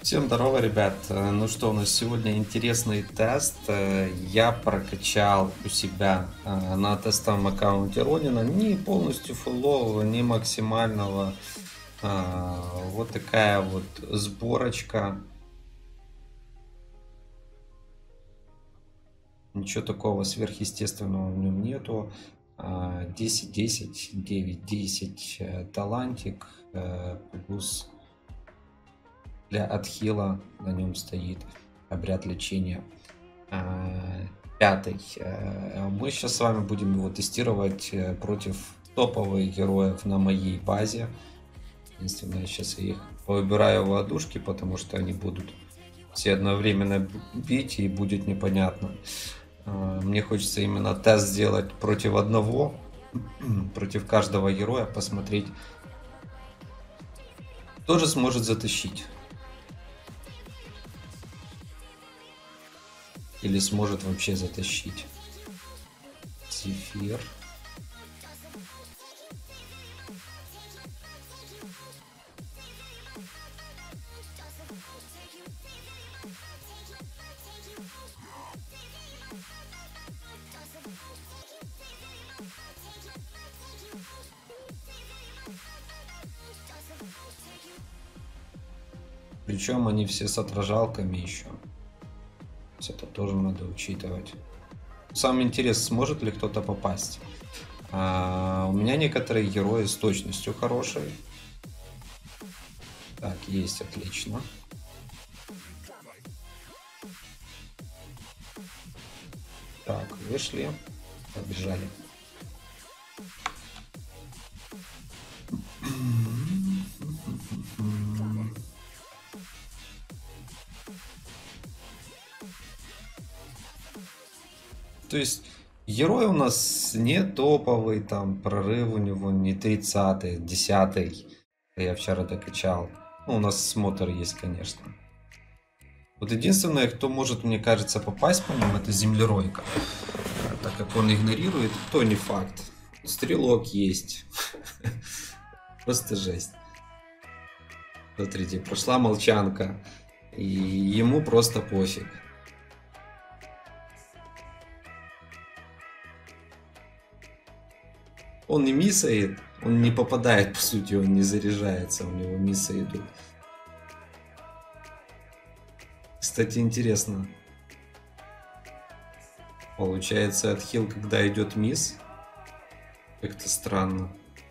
Всем здорово, ребят. Ну что, у нас сегодня интересный тест. Я прокачал у себя на тестовом аккаунте Ронина не полностью фуллового, не максимального. Вот такая вот сборочка. Ничего такого сверхъестественного в нем нету. 10-10, 9-10 талантик плюс для отхила на нем стоит обряд лечения. Пятый. Мы сейчас с вами будем его тестировать против топовых героев на моей базе. Единственное, я сейчас их выбираю в ладушки, потому что они будут все одновременно бить и будет непонятно. Мне хочется именно тест сделать против одного, против каждого героя, посмотреть, кто же сможет затащить. Или сможет вообще затащить. Зефир. Причем они все с отражалками еще. Это тоже надо учитывать. Самый интерес, сможет ли кто-то попасть. У меня некоторые герои с точностью хорошие. Так, есть, отлично. Так, вышли. Побежали. То есть герой у нас не топовый, там прорыв у него не 30-й, 10-й. Я вчера докачал. Ну, у нас смотр есть, конечно. Вот единственное, кто может, мне кажется, попасть по ним, это землеройка. Так как он игнорирует, то не факт. Стрелок есть. Просто жесть. Смотрите, прошла молчанка. И ему просто пофиг. Он не миссает, он не попадает, по сути, он не заряжается, у него миссы идут. Кстати, интересно. Получается, отхил, когда идет мисс. Как-то странно.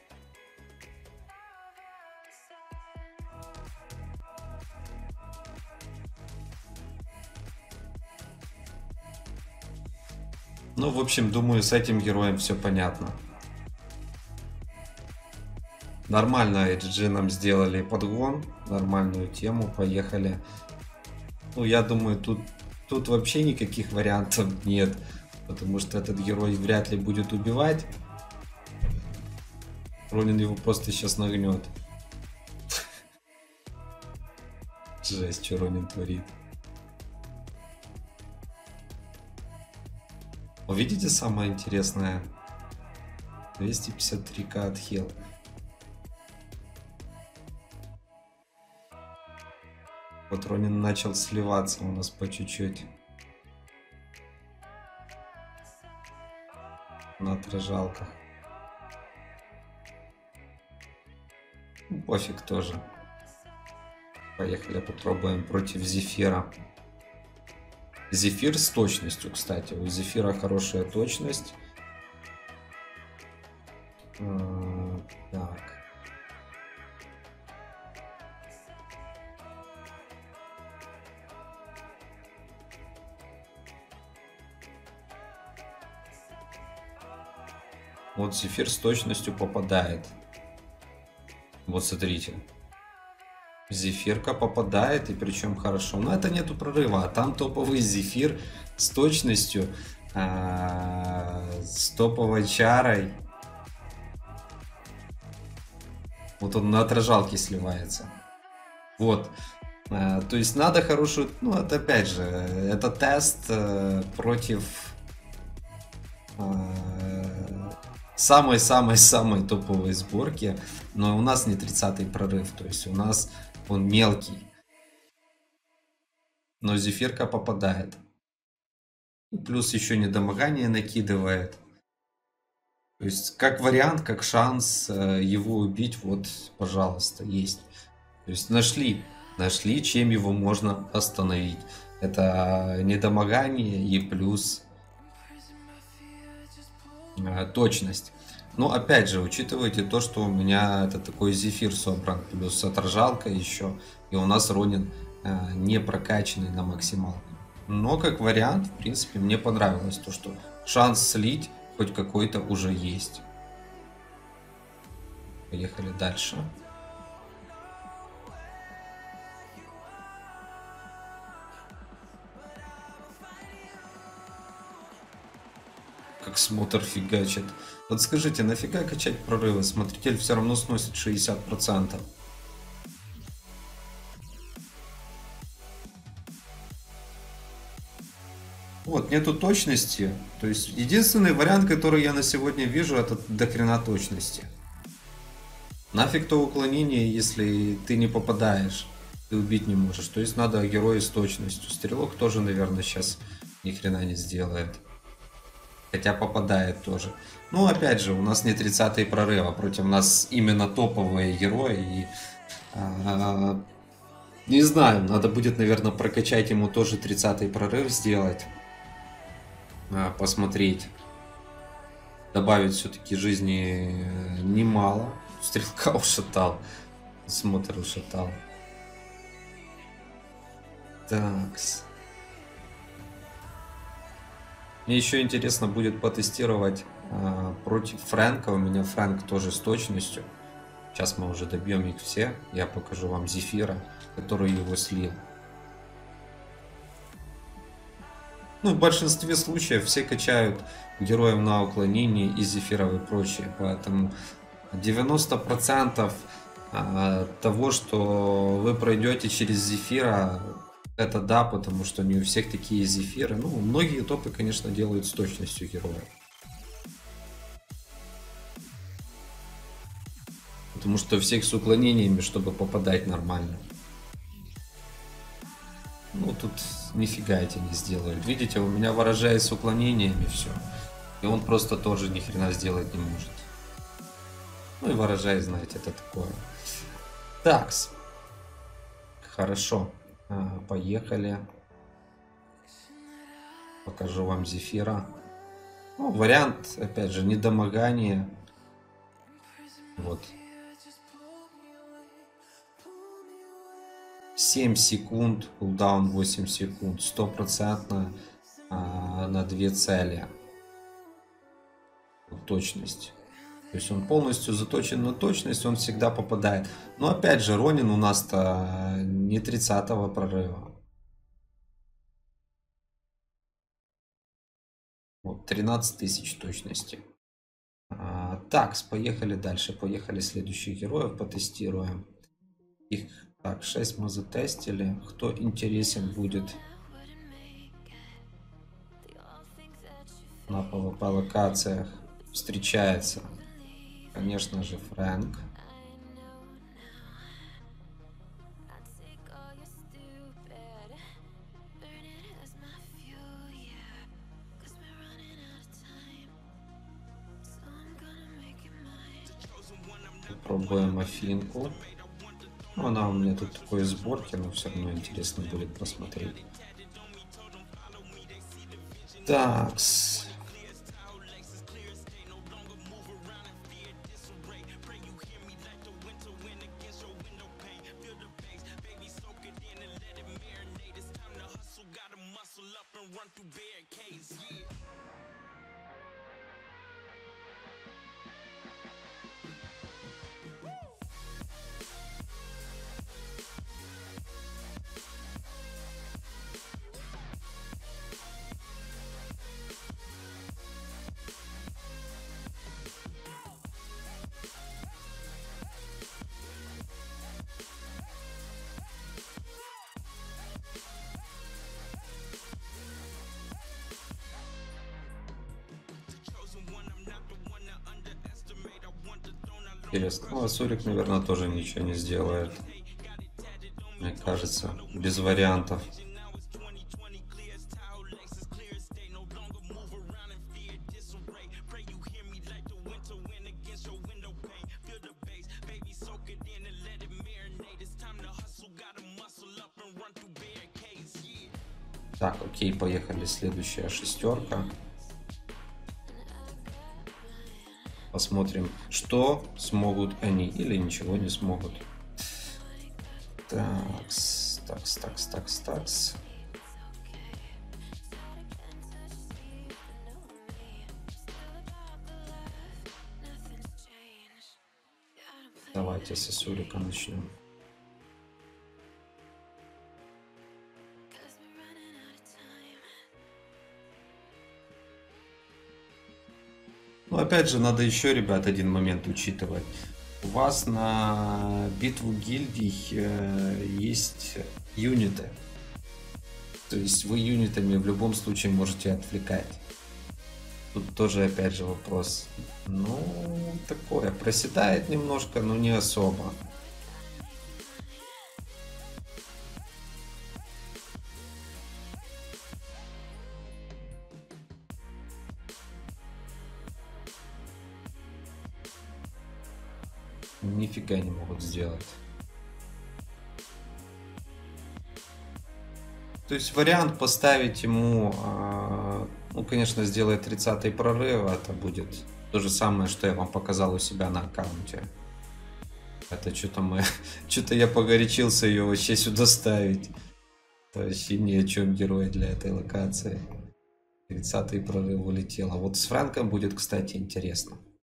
Ну, в общем, думаю, с этим героем все понятно. Нормально HG нам сделали подгон, нормальную тему, поехали. Ну, я думаю, тут вообще никаких вариантов нет, потому что этот герой вряд ли будет убивать. Ронин его просто сейчас нагнет. Жесть, что Ронин творит. Увидите самое интересное? 253к отхил. Вот Ронин начал сливаться у нас по чуть-чуть. На отражалках. Ну, пофиг тоже. Поехали попробуем против Зефира. Зефир с точностью, кстати. У Зефира хорошая точность. Так. Вот Зефир с точностью попадает. Вот смотрите. Зефирка попадает, и причем хорошо. Но это нету прорыва. А там топовый Зефир с точностью. С топовой чарой. Вот он на отражалке сливается. Вот. То есть надо хорошую... Ну, это опять же, это тест против самой-самой-самой топовой сборки. Но у нас не 30-й прорыв. То есть у нас он мелкий. Но Зефирка попадает. И плюс еще недомогание накидывает. То есть, как вариант, как шанс его убить, вот, пожалуйста, есть. То есть, нашли, чем его можно остановить. Это недомогание и плюс точность. Но, опять же, учитывайте то, что у меня это такой зефир собран, плюс отражалка еще, и у нас Ронин не прокачанный на максималку. Но, как вариант, в принципе, мне понравилось то, что шанс слить хоть какой-то уже есть. Поехали дальше. Как смотр фигачит. Вот скажите, нафига качать прорывы? Смотритель все равно сносит 60%. Вот, нету точности. То есть, единственный вариант, который я на сегодня вижу, это дохрена точности. Нафиг то уклонение, если ты не попадаешь, ты убить не можешь. То есть, надо героя с точностью. Стрелок тоже, наверное, сейчас ни хрена не сделает. Хотя попадает тоже. Ну, опять же, у нас не 30-й прорыв, а против нас именно топовые герои. И, не знаю, надо будет, наверное, прокачать ему тоже 30-й прорыв сделать. Посмотреть. Добавить все-таки жизни немало. Стрелка ушатал. Смотр ушатал. Такс. Мне еще интересно будет потестировать против Фрэнка. У меня Фрэнк тоже с точностью. Сейчас мы уже добьем их все. Я покажу вам Зефира, который его слил. Ну, в большинстве случаев все качают героев на уклонение и Зефиров и прочее. Поэтому 90% того, что вы пройдете через Зефира, это да, потому что не у всех такие Зефиры. Ну, многие топы, конечно, делают с точностью героя. Потому что всех с уклонениями, чтобы попадать нормально. Ну, тут нифига эти не сделают. Видите, у меня ворожает с уклонениями все. И он просто тоже ни хрена сделать не может. Ну и ворожай, знаете, это такое. Такс. Хорошо. Поехали. Покажу вам Зефира. Ну, вариант, опять же, недомогание. Вот. 7 секунд, кулдаун 8 секунд, 100% на 2 цели. Точность. То есть он полностью заточен на точность, он всегда попадает. Но опять же, Ронин у нас-то не 30-го прорыва. Вот, 13 тысяч точности. Так, поехали дальше. Поехали следующих героев потестируем. Их так, 6 мы затестили. Кто интересен будет на PvP локациях, встречается, конечно же, Фрэнк. Попробуем Афинку. Она у меня тут такой сборки, но все равно интересно будет посмотреть. Такс. Интересно. Ну, а Сурик, наверное, тоже ничего не сделает. Мне кажется, без вариантов. Так, окей, поехали. Следующая шестерка. Посмотрим, что смогут они или ничего не смогут. Такс, такс, такс, такс, такс. Давайте с Исурика начнем. Ну, опять же, надо еще, ребят, один момент учитывать. У вас на битву гильдий есть юниты. То есть вы юнитами в любом случае можете отвлекать. Тут тоже, опять же, вопрос. Ну, такое. Проседает немножко, но не особо. Нифига не могут сделать. То есть вариант поставить ему, ну, конечно, сделать 30-й прорыв, это будет то же самое, что я вам показал у себя на аккаунте. Это что-то я погорячился ее вообще сюда ставить. Это вообще ни о чем герой для этой локации. 30-й прорыв улетел. А вот с Франком будет, кстати, интересно.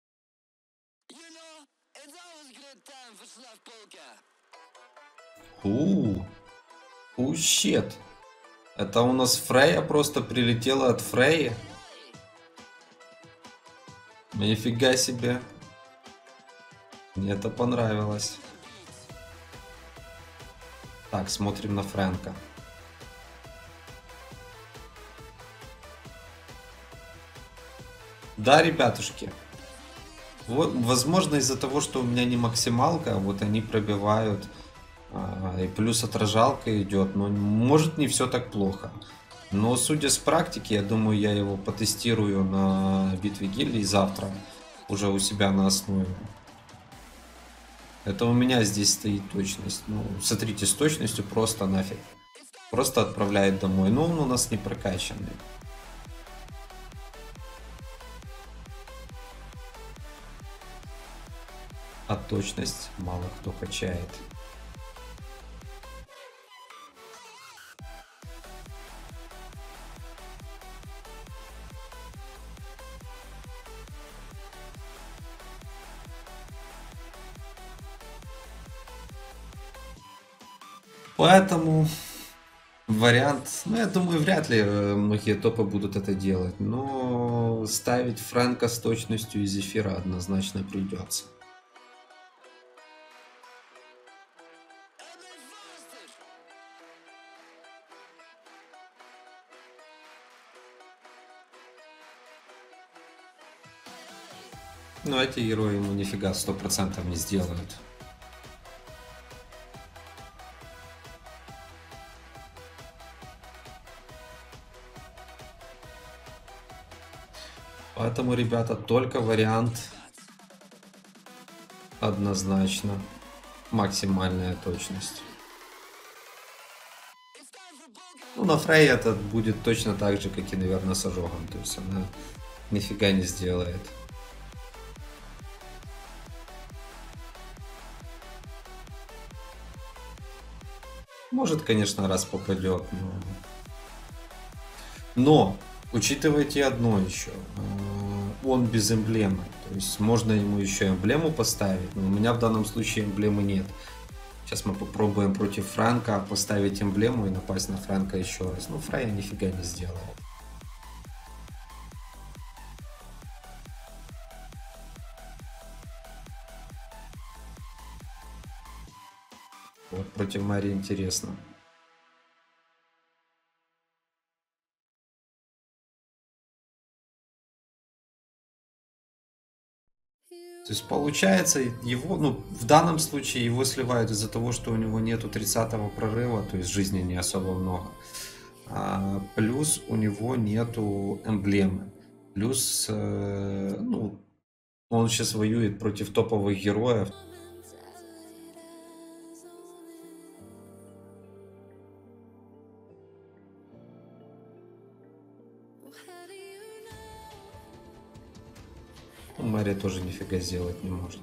Щет. Это у нас Фрейя просто прилетела от Фрейи. Нифига себе. Мне это понравилось. Так, смотрим на Фрэнка. Да, ребятушки. Вот, возможно, из-за того, что у меня не максималка, вот они пробивают. И плюс отражалка идет. Но может не все так плохо. Но судя с практики, я думаю, я его потестирую на битве гильдий завтра. Уже у себя на основе. Это у меня здесь стоит точность. Ну, смотрите, с точностью просто нафиг. Просто отправляет домой. Но он у нас не прокачанный. А точность мало кто качает. Поэтому вариант, ну я думаю, вряд ли многие топы будут это делать, но ставить Фрэнка с точностью из эфира однозначно придется. Но эти герои ему нифига 100% не сделают. Поэтому, ребята, только вариант однозначно максимальная точность. Ну, на Фрей это будет точно так же, как и, наверное, с ожогом. То есть она нифига не сделает. Может, конечно, раз попадет, но учитывайте одно еще. Он без эмблемы. То есть можно ему еще эмблему поставить, но у меня в данном случае эмблемы нет. Сейчас мы попробуем против Франка поставить эмблему и напасть на Франка еще раз. Ну, Фрейя нифига не сделает. Вот против Мари интересно. То есть получается его, ну в данном случае его сливают из-за того, что у него нету 30-го прорыва, то есть жизни не особо много. Плюс у него нету эмблемы. Плюс, ну, он сейчас воюет против топовых героев. Ну, Мэри тоже нифига сделать не может.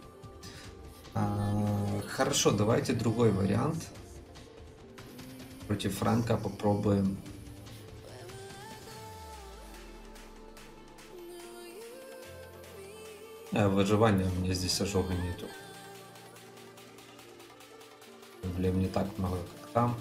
Хорошо, давайте другой вариант. Против Франка попробуем. Выживания у меня здесь ожога нету. Проблем не так много, как там.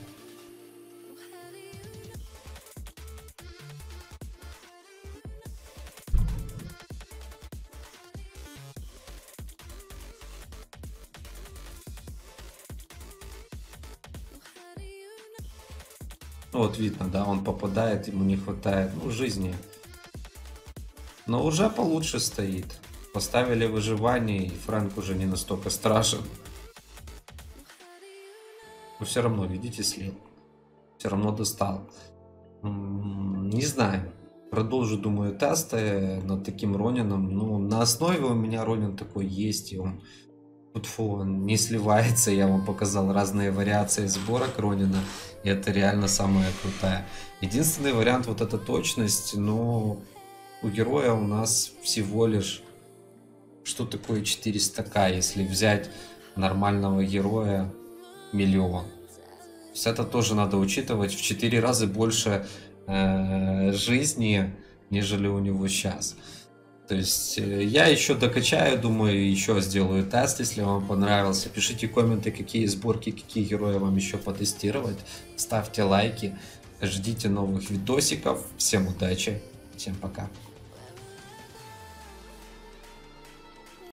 Ну, вот видно, да, он попадает, ему не хватает, ну, жизни. Но уже получше стоит. Поставили выживание, и Фрэнк уже не настолько страшен. Но все равно, видите, слил. Все равно достал. Не знаю. Продолжу, думаю, тесты над таким Ронином. Ну, на основе у меня Ронин такой есть, и он он не сливается. Я вам показал разные вариации сборок Ронина, и это реально самая крутая. Единственный вариант, вот эта точность, но у героя у нас всего лишь, что такое 400к, если взять нормального героя миллион. То есть это тоже надо учитывать, в 4 раза больше жизни, нежели у него сейчас. То есть я еще докачаю, думаю, еще сделаю тест, если вам понравился. Пишите комменты, какие сборки, какие герои вам еще потестировать. Ставьте лайки, ждите новых видосиков. Всем удачи, всем пока.